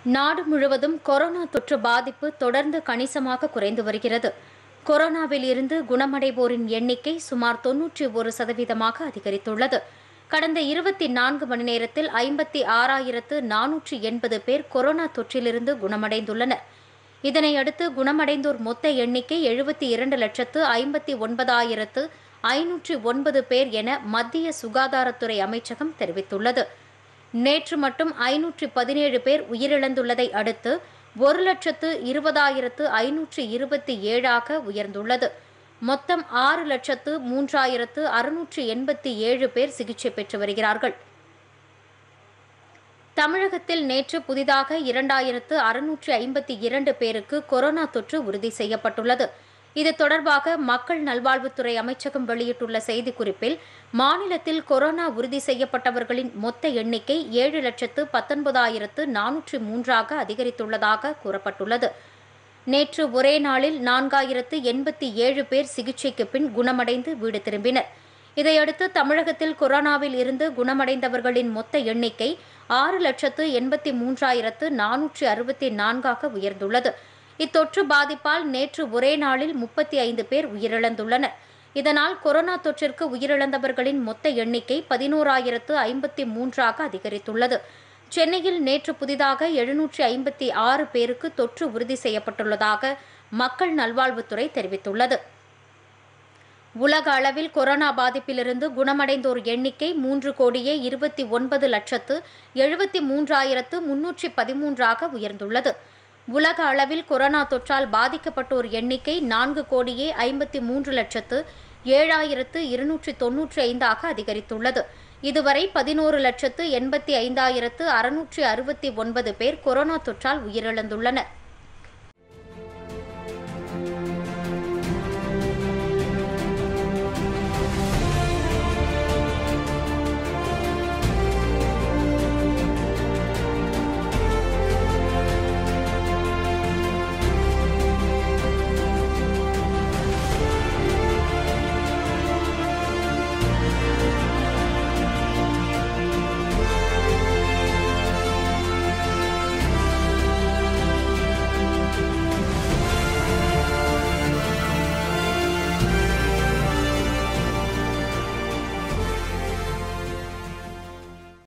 நாடு முழுவதும் கொரோனா தொற்று பாதிப்பு தொடர்ந்து கணிசமாக குறைந்து வருகிறது. கொரோனாவில் இருந்து குணமடைவோரின் எண்ணிக்கை சுமார் 91% அதிகரித்துள்ளது. கடந்த 24 மணி நேரத்தில் 56,480 பேர் கொரோனா தொற்றிலிருந்து குணமடைந்துள்ளனர். இதனையடுத்து குணமடைந்தோர் மொத்த எண்ணிக்கை 72,59,509 பேர் என மத்திய சுகாதாரத்துறை அமைச்சகம் தெரிவித்துள்ளது. நேற்று மட்டும் 517 பேர் உயிரிழந்துள்ளதை அடுத்து 1,20,527 உயர்ந்துள்ளது. மொத்தம் 6,03,687 பேர் சிகிச்சை பெற்று வருகிறார்கள். தமிழகத்தில் நேற்று புதிதாக 2,652 பேருக்கு கொரோனா தொற்று உறுதி செய்யப்பட்டுள்ளது. இது தொடர்பாக மக்கள் நல்வாழ்வுத்துறை அமைச்சகம் வெளியிட்டுள்ள செய்திக்குறிப்பில், மாநிலத்தில் கொரோனா உறுதி செய்யப்பட்டவர்களின் மொத்த எண்ணிக்கை 7,19,403 அதிகரித்துள்ளதாக கூறப்பட்டுள்ளது. நேற்று ஒரே நாளில் 4,087 பேர் சிகிச்சைக்கு பின் குணமடைந்து வீடு திரும்பினர். இதையடுத்து தமிழகத்தில் கொரோனாவில் இருந்து குணமடைந்தவர்களின் மொத்த எண்ணிக்கை 6,83,464 உயர்ந்துள்ளது. இத்தொற்று பாதிப்பால் நேற்று ஒரே நாளில் 35 பேர் உயிரிழந்துள்ளனர். இதனால் கொரோனா தொற்றிற்கு உயிரிழந்தவர்களின் மொத்த எண்ணிக்கை 11,053 அதிகரித்துள்ளது. சென்னையில் நேற்று புதிதாக 756 பேருக்கு தொற்று உறுதி செய்யப்பட்டுள்ளதாக மக்கள் நல்வாழ்வுத்துறை தெரிவித்துள்ளது. உலக அளவில் கொரோனா பாதிப்பிலிருந்து குணமடைந்தோர் எண்ணிக்கை 3,29,73,313 உயர்ந்துள்ளது. உலக அளவில் கொரோனா தொற்றால் பாதிக்கப்பட்டோர் எண்ணிக்கை 4,53,07,295 அதிகரித்துள்ளது. இதுவரை 11,85,669 பேர் கொரோனா தொற்றால் உயிரிழந்துள்ளனர்.